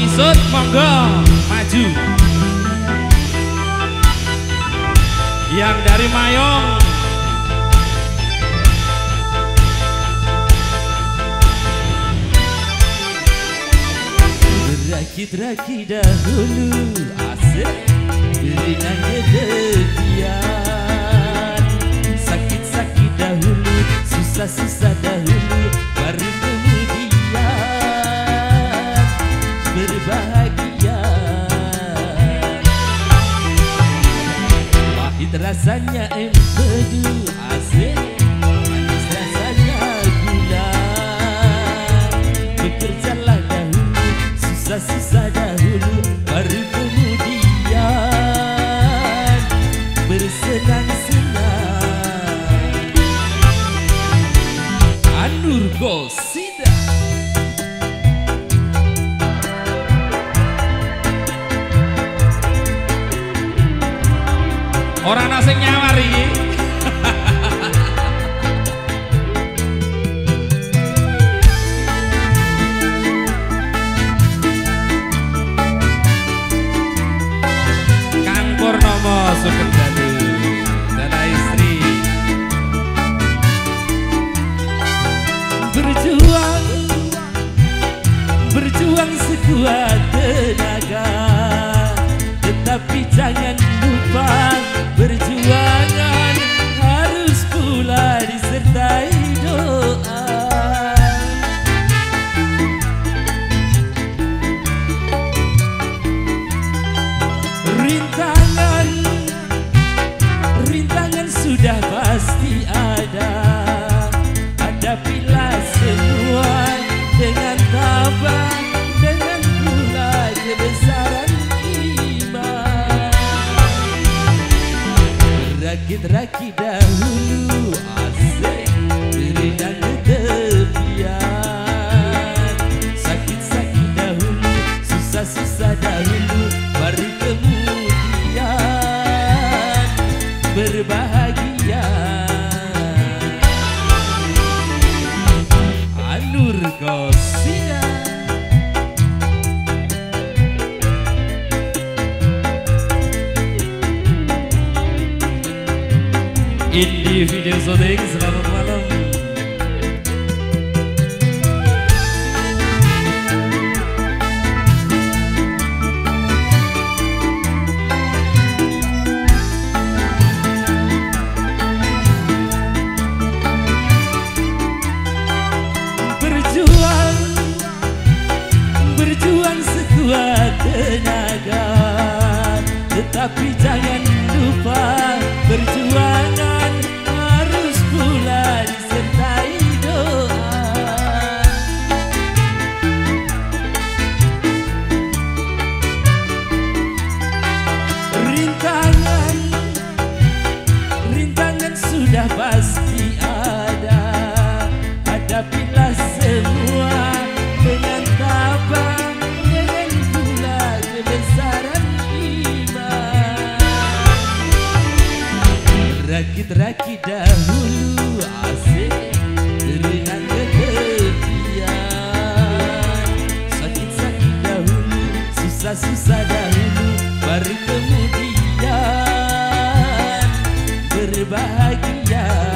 Isut monggo maju. Yang dari Mayong berakit-rakit dahulu asik dengan kedegian, sakit-sakit dahulu, susah-susah dahulu, baru kemudian berbahagia. Pahit rasanya empedu asik, manis rasanya gula. Bekerjalah dahulu, susah-susah dahulu, baru kemudian bersenang-senang. Anur Gosida. Orang nasi nyawar ini. Kang Purnomo Sugeng Dalu dan istri berjuang sekuat tenaga, tetapi jangan lupa perjuangan harus pula disertai doa. Rintangan sudah pasti ada, hadapilah semua dengan tabah, dengan pula kebesaran iman. Rakit-rakit dahulu asik dengan ketepian, sakit-sakit dahulu, susah-susah dahulu, baru kemudian berbahagia. Anur Gosida. Indi Video Syuting, selamat malam. Berjuang sekuat tenaga, tetapi jangan lupa perjuangan harus pula disertai doa. Rintangan sudah pasti ada, hadapilah semua dengan tabah, dengan pula kebesaran iman. Rakit-rakit dahulu asik dengan ketepian, sakit-sakit dahulu, susah-susah dahulu, baru kemudian berbahagia.